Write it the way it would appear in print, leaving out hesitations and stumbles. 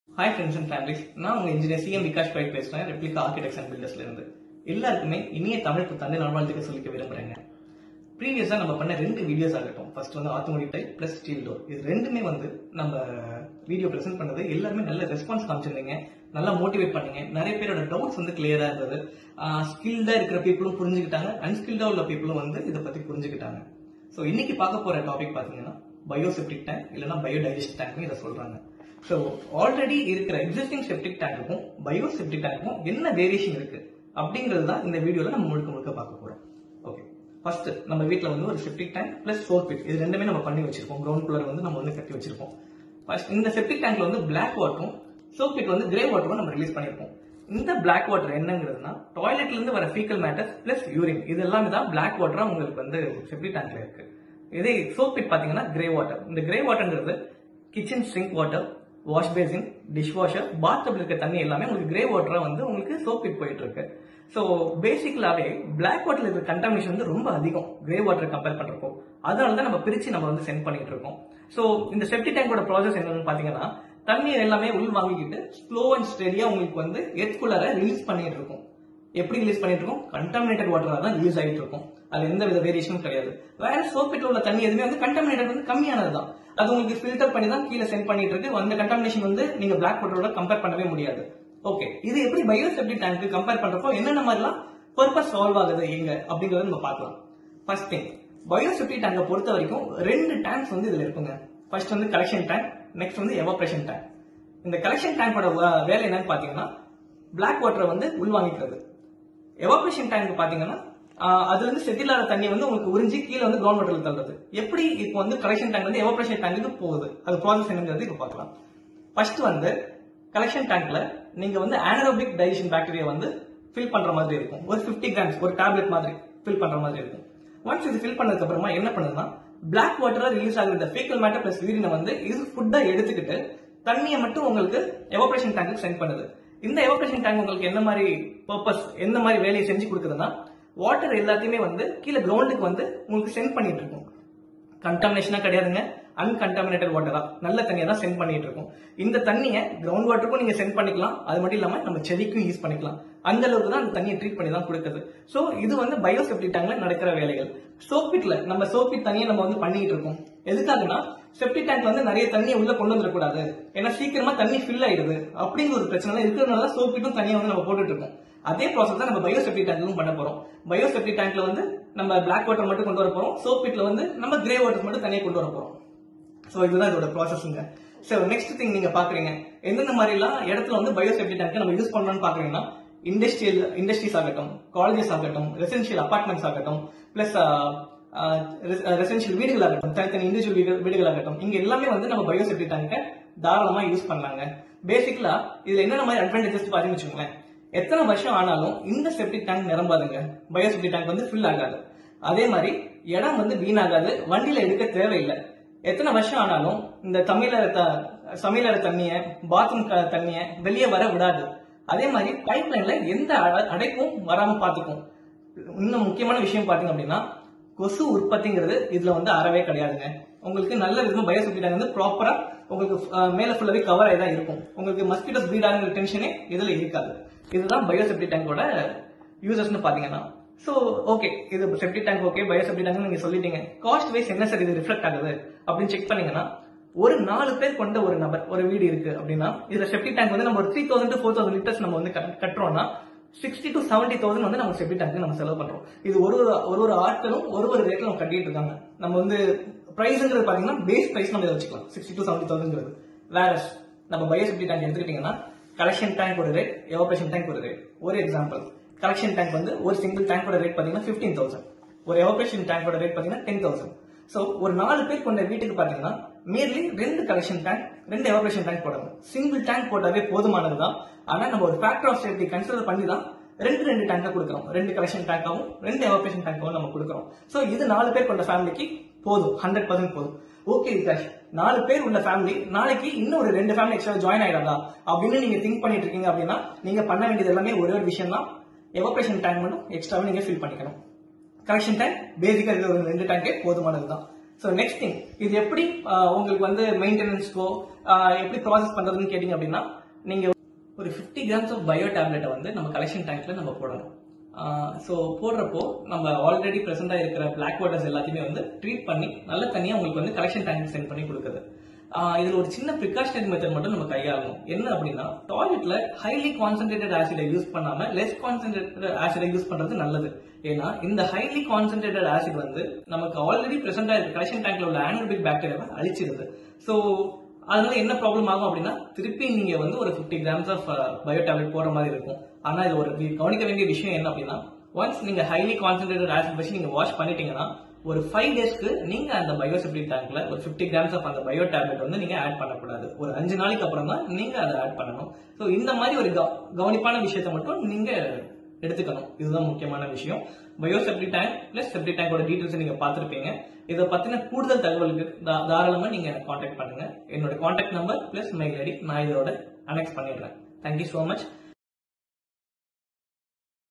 Hi friends and families, நான் உங்க engineer C M Vikash பைட் பேசுறேன். ரெப்ளிகா ஆர்கிடெக்ட்ஸ் அண்ட் பில்டர்ஸ்ல இருந்து. எல்லாருக்குமே இனிய தமிழ் புத்தாண்டு நல்வாழ்த்துக்கள் சொல்லிக்க விரும்புறேங்க. ப்ரீவியஸா நம்ம பண்ண 2 வீடியோஸ் ஆகட்டும், ஃபர்ஸ்ட் வந்து automatic type plus steel door, இது ரெண்டுமே வந்து நம்ம வீடியோ பிரசென்ட் பண்ணது எல்லாருமே நல்ல ரெஸ்பான்ஸ் காமிச்சிருந்தீங்க, நல்லா மோட்டிவேட் பண்ணீங்க. நிறைய பேரோட டவுட்ஸ் வந்து கிளியரா இருந்தது. ஸ்கில்டா இருக்கிற பீப்புளும் புரிஞ்சுக்கிட்டாங்க, அன்ஸ்கில்டா உள்ள பீப்புளும் வந்து இதை பத்தி புரிஞ்சுக்கிட்டாங்க. ஸோ இன்னைக்கு பார்க்க போற டாபிக் பாத்தீங்கன்னா பயோசெப்டிக் டேங்க் இல்லைன்னா பயோடைஜஸ்ட் டேங்க் இதை சொல்றாங்க. ஸோ ஆல்ரெடி இருக்கிற எக்ஸிஸ்டிங் செப்டிக் டேங்க்குக்கும் பயோசெப்டிக் டேங்க்குக்கும் என்ன வேரியேஷன் இருக்கு அப்படிங்கிறது தான் இந்த வீடியோல நம்ம முழுக்க முழுக்க பார்க்க போறோம். ஓகே, ஃபர்ஸ்ட் நம்ம வீட்டில் வந்து ஒரு septic tank plus soap pit இது ரெண்டுமே நம்ம பண்ணி வச்சிருக்கோம். கிரவுண்ட் குள்ளர் வந்து நம்ம வந்து கட்டி வச்சிருக்கோம். ஃபர்ஸ்ட் இந்த செப்டிக் டேங்க்ல வந்து பிளாக் வாட்டரும் சோப் பிட் வந்து கிரே வாட்டரும் நம்ம ரிலீஸ் பண்ணிருக்கோம். இந்த பிளாக் வாட்டர் என்னங்கிறதுனா டாய்லெட்ல இருந்து வர ஃபீக்கல் மேட்டர் பிளஸ் யூரின் இது எல்லாமே தான் பிளாக் வாட்டரா உங்களுக்கு வந்து செப்டிக் டேங்க்ல இருக்கு. இதே சோப் பிட் பாத்தீங்கன்னா கிரே வாட்டர். இந்த கிரே வாட்டர்ங்கிறது kitchen sink water, wash basin, dish washer, பாத்டப்ல இருக்க தண்ணி எல்லாமே உங்களுக்கு கிரே வாட்டரா வந்து உங்களுக்கு சோப் பிட் போயிட்டு இருக்கு. ஸோ பேசிக்கலாவே பிளாக் வாட்டர்ல இருக்கிற கண்டாமினேஷன் வந்து ரொம்ப அதிகம் கிரே வாட்டர் கம்பேர் பண்றப்போ. அதனால தான் நம்ம பிரிச்சு நம்ம வந்து சென்ட் பண்ணிட்டு இருக்கோம். ஸோ இந்த செப்டிக் டேங்கோட ப்ராசஸ் என்னன்னு பாத்தீங்கன்னா தண்ணி எல்லாமே உள் வாங்கிக்கிட்டு ஸ்லோ அண்ட் ஸ்டெடியா உங்களுக்கு வந்து எர்த்குள்ளார ரிலீஸ் பண்ணிட்டு இருக்கும். எப்படி ரிலீஸ் பண்ணிட்டு இருக்கோம்? கண்டாமினேட்டட் வாட்டரா தான் ரிலீஸ் ஆகிட்டு இருக்கும். அது எந்த வித வேரியேஷனும் கிடையாது. வேற சோப் பிட்ல உள்ள தண்ணி எதுவுமே வந்து கண்டாமினேட்டட் வந்து கம்மியானது தான். அது உங்களுக்கு ஃபில்டர் பண்ணி தான் கீழே சென்ட் பண்ணிட்டு இருக்கு. அந்த கண்டாமினேஷன் வந்து நீங்க பிளாக் வாட்டரோட கம்பேர் பண்ணவே முடியாது. ஓகே, இது எப்படி பயோசெப்டிக் டேங்க் கம்பேர் பண்றப்போ என்னென்ன மாதிரிலாம் பர்பஸ் சால்வ் ஆகுது எங்க அப்படிங்கறத நம்ம பார்க்கலாம். ஃபர்ஸ்ட் திங், பயோசெப்டிக் டேங்கை பொறுத்த வரைக்கும் 2 டேங்க்ஸ் வந்து இதுல இருக்குங்க. ஃபர்ஸ்ட் வந்து கலெக்ஷன் டேங்க், நெக்ஸ்ட் வந்து எவாபரேஷன் டேங்க். இந்த கலெக்ஷன் டேங்கோட வேலை என்னன்னு பாத்தீங்கன்னா பிளாக் வாட்டரை வந்து உள்வாங்கிக்கிறது. எவாபரேஷன் டேங்க் பாத்தீங்கன்னா அதுல இருந்து செட்டில் ஆகிற தண்ணி வந்து உங்களுக்கு உறிஞ்சி கீழே வந்து கிரவுண்ட் வாட்டர்ல தள்ளுறது. எப்படி இப்போ வந்து கலெக்ஷன் டேங்க் வந்து எவாபரேஷன் டேங்க்கு போகுது, அது ப்ராசஸ் என்னங்கிறது இப்போ பார்க்கலாம். ஃபர்ஸ்ட் வந்து கலெக்ஷன் டேங்க்ல நீங்க வந்து anaerobic digestion பாக்டீரியா வந்து ஃபில் பண்ற மாதிரி இருக்கும். ஒரு 50 கிராம்ஸ் ஒரு டேப்லெட் மாதிரி ஃபில் பண்ற மாதிரி இருக்கும். ஒன்ஸ் இது ஃபில் பண்ணதுக்கு அப்புறமா என்ன பண்ணுதுன்னா பிளாக் வாட்டரா ரிலீஸ் ஆகுற ஃபீக்கல் மேட்டர் பிளஸ் யூரினை வந்து இது ஃபுட்டா எடுத்துக்கிட்டு தண்ணியை மட்டும் உங்களுக்கு எவாபரேஷன் டேங்க்கு சென்ட் பண்ணுது. இந்த எவாபரேஷன் டேங்க் உங்களுக்கு என்ன மாதிரி பர்பஸ், எந்த மாதிரி வேலையை செஞ்சு கொடுக்குதுன்னா வாட்டர் எல்லாத்தையுமே வந்து கீழே கிரவுண்டுக்கு வந்து உங்களுக்கு சென்ட் பண்ணிட்டு இருக்கும். கண்டாமினேஷனா கிடையாதுங்க, அன்கண்டாமினேட்டட் வாட்டரா நல்ல தண்ணியை தான் சென்ட் பண்ணிட்டு இருக்கும். இந்த தண்ணியை கிரவுண்ட் வாட்டருக்கும் நீங்க சென்ட் பண்ணிக்கலாம், அது மட்டும் இல்லாம நம்ம செடிக்கும் யூஸ் பண்ணிக்கலாம். அந்த அளவுக்கு தான் அந்த தண்ணியை ட்ரீட் பண்ணி தான் கொடுக்குது. சோ இது வந்து பயோசெப்டிக் டேங்க்ல நடக்கிற வேலைகள். சோப்பிட்ல நம்ம சோப்பிட் தண்ணியை நம்ம வந்து பண்ணிட்டு இருக்கோம். எதுக்காகனா செப்டிக் டேங்க் வந்து நிறைய தண்ணியை உள்ள கொண்டு வந்துடக்கூடாது, ஏன்னா சீக்கிரமா தண்ணி ஃபில் ஆயிடுது அப்படிங்கிற ஒரு பிரச்சனை இருக்கிறதுனால சோப்பிட்டும் தண்ணியை வந்து நம்ம போட்டுட்டு இருக்கோம். அதே ப்ராசஸ் தான் நம்ம பயோசெப்டிக் டேங்க்லும் பண்ண போறோம். பயோசெப்டிக் டேங்க்ல வந்து நம்ம பிளாக் வாட்டர் மட்டும் கொண்டு வர போறோம், சோப்பிட்ல வந்து நம்ம கிரே வாட்டர் மட்டும் தனியாக கொண்டு வர போறோம். சோ இதுதான் இதோட ப்ராசஸ்ங்க. சோ நெக்ஸ்ட் திங் நீங்க பாக்குறீங்க எந்தெந்த மாதிரி எல்லாம் இடத்துல வந்து பயோசெப்டிக் டேங்க் நம்ம யூஸ் பண்றோம்னு பாக்குறீங்கன்னா இண்டஸ்ட்ரீஸ் ஆகட்டும், காலேஜஸ் ஆகட்டும், ரெசிடென்ஷியல் அபார்ட்மெண்ட்ஸ் ஆகட்டும், பிளஸ் ரெசிடென்ஷியல் வீடுகள் ஆகட்டும், தனித்தனி இண்டிவிஜுவல் வீடுகள் ஆகட்டும், இங்க எல்லாமே வந்து நம்ம பயோசெப்டிக் டேங்கை தாராளமா யூஸ் பண்ணலாங்க. பேசிக்கலா இதுல என்னென்ன மாதிரி அட்வான்டேஜஸ் பாத்தீங்கன்னு வச்சுக்கோங்களேன், எத்தனை வருஷம் ஆனாலும் இந்த செப்டிக் டேங்க் நிரம்பாதுங்க, பயோசெப்டிக் டேங்க் வந்து ஃபில் ஆகாது. அதே மாதிரி இடம் வந்து வீணாகாது, வண்டியில எடுக்க தேவையில்லை. எத்தனை வருஷம் ஆனாலும் இந்த சமையலற தண்ணிய, பாத்ரூம் தண்ணிய வெளியே வர விடாது. அதே மாதிரி பைப் லைன்ல எந்த அடைப்பும் வராம பாத்துக்கும். இன்னும் முக்கியமான விஷயம் பாத்தீங்க அப்படின்னா கொசு உற்பத்திங்கிறது இதுல வந்து அறவே கிடையாதுங்க. உங்களுக்கு நல்ல விதமா பயோசெப்டிக் டேங்க் வந்து ப்ராப்பரா உங்களுக்கு மேல ஃபுல்லாவே கவர் ஆகி தான் இருக்கும். உங்களுக்கு மஸ்கிட்டோஸ் ப்ரீட் ஆகிற டென்ஷனே இதுல இருக்காது. இதுதான் பயோசெப்டிக் டேங்கோட யூசர்ஸ்னு பாத்தீங்கன்னா. சோ ஓகே, இது septic tank okay, bioseptic tank நீங்க சொல்லிட்டீங்க. காஸ்ட் வைஸ் என்ன சார் இது ரிஃப்ளெக்ட் ஆகுது அப்படின்னு செக் பண்ணீங்கன்னா ஒரு 4 பேர் கொண்ட ஒரு நபர் ஒரு வீடு இருக்கு அப்படின்னா இதுல செப்டிக் டேங்க் வந்து நம்ம ஒரு 3000 to 4000 லிட்டர்ஸ் நம்ம வந்து கட்டுறோம்னா 60 to 70,000 வந்து நம்ம செப்டிக் டேங்க் நம்ம செலவு பண்றோம். இது ஒரு ஆட்களும் ஒரு ரேட்ல நம்ம கட்டிட்டு இருக்காங்க. நம்ம வந்து பிரைஸ்ங்கிறது பாத்தீங்கன்னா பேஸ் பிரைஸ் நம்ம இதை வச்சுக்கலாம் 60 to 70,000. வேற நம்ம பயோசெப்டிக் டேங்க் எடுத்துக்கிட்டீங்கன்னா கலெக்ஷன் டேங்க் ஒரு ரேட், எவாபரேஷன் டேங்க் ஒரு ரேட். ஒரு எக்ஸாம்பிள், கலெக்ஷன் டேங்க் வந்து ஒரு சிங்கிள் டேங்கோட ரேட் பாத்தீங்கன்னா 15,000, ஒரு எவாபரேஷன் டேங்கோட ரேட் பாத்தீங்கன்னா 10,000. சோ ஒரு 4 பேர் கொண்ட வீட்டுக்கு பாத்தீங்கன்னா merely 2 collection tank 2 evaporation tank போடணும். சிங்கிள் டேங்க் போட்டாவே போதுமானதுதான். ஆனா நம்ம ஒரு ஃபேக்டர் ஆஃப் சேஃப்டி கன்சிடர் பண்ணி தான் 2 டேங்கா கொடுக்குறோம். 2 கலெக்ஷன் டேங்காவும் 2 எவாபரேஷன் டேங்காவும் நம்ம கொடுக்குறோம். சோ இது 4 பேர் கொண்ட ஃபேமிலிக்கு போதும், 100% போதும். ஓகே விகாஷ், 4 பேர் உள்ள ஃபேமிலி நாளைக்கு இன்னும் ஒரு 2 ஃபேமிலி எக்ஸ்ட்ரா ஜாயின் ஆயிடாதா அப்படின்னு நீங்க திங்க் பண்ணிட்டு இருக்கீங்க அப்படின்னா நீங்க பண்ண வேண்டியது எல்லாமே ஒரே ஒரு விஷயம் தான், எவாபரேஷன் டேங்க் மட்டும் எக்ஸ்ட்ராவே நீங்க ஃபில் பண்ணிக்கணும். கலெக்ஷன் டேங்க் பேசிக்கா இருக்கிற ஒரு 2 டேங்கே போதுமானதுதான். சோ நெக்ஸ்ட் திங், இது எப்படி உங்களுக்கு வந்து மெயின்டெனன்ஸ்க்கோ எப்படி ப்ராசஸ் பண்றதுன்னு கேட்டீங்க அப்படின்னா நீங்க ஒரு 50 கிராம்ஸ் ஆஃப் பயோ டேப்லெட்டை வந்து நம்ம கலெக்ஷன் டேங்க்ல நம்ம போடணும். ஸோ போடுறப்போ நம்ம ஆல்ரெடி ப்ரெசென்டா இருக்கிற பிளாக் வாட்டர்ஸ் எல்லாத்தையுமே வந்து ட்ரீட் பண்ணி நல்ல தண்ணியா உங்களுக்கு வந்து கலெக்ஷன் டேங்க் சென்ட் பண்ணி கொடுக்குது. இதுல ஒரு சின்ன ப்ரிகாஷனரி மெத்தட் மட்டும் நம்ம கையாளணும். என்ன அப்படின்னா, டாய்லெட்ல ஹைலி கான்சென்ட்ரேட்டட் ஆசிடை யூஸ் பண்ணாம லெஸ் கான்சென்ட்ரேட்டட் ஆசிடை யூஸ் பண்றது நல்லது. ஏன்னா இந்த ஹைலி கான்சென்ட்ரேட்டட் ஆசிட் வந்து நமக்கு ஆல்ரெடி பிரசன்டா இருக்க கலெக்ஷன் டேங்க்ல உள்ள ஆனோபிக் பாக்டீரியாவை அழிச்சிருது. ஸோ அதனால என்ன ப்ராப்ளம் ஆகும் அப்படின்னா, திருப்பி நீங்க வந்து ஒரு 50 கிராம்ஸ் ஆஃப் பயோ டேப்லெட் போற மாதிரி இருக்கும். ஆனா இது ஒரு கவனிக்க வேண்டிய விஷயம் என்ன அப்படின்னா, ஒன்ஸ் நீங்க ஹைலி கான்சென்ட்ரேட்டட் ஆசிட் வச்சு நீங்க வாஷ் பண்ணிட்டீங்கன்னா ஒரு 5 டேஸ்க்கு நீங்க அந்த பயோசெப்டிக் டேங்க்ல ஒரு 50 கிராம்ஸ் ஆஃப் அந்த பயோ டேப்லெட் வந்து நீங்க ஆட் பண்ணக்கூடாது. ஒரு 5 நாளைக்கு அப்புறம் தான் நீங்க அதை ஆட் பண்ணணும். ஸோ இந்த மாதிரி ஒரு கவனிப்பான விஷயத்தை மட்டும் நீங்க எடுத்துக்கணும். இதுதான் முக்கியமான விஷயம். பயோசெப்டிக் டேங்க் பிளஸ் செப்டிக் டேங்கோட டீடைல்ஸ் நீங்க பார்த்திருப்பீங்க. இதை பத்தின கூடுதல் தகவலுக்கு தாராளமா நீங்க எனக்கு கான்டாக்ட் பண்ணுங்க. என்னோட contact number plus mail ID நான் இதோட அனெக்ஸ் பண்ணிடுறேன். Thank you so much.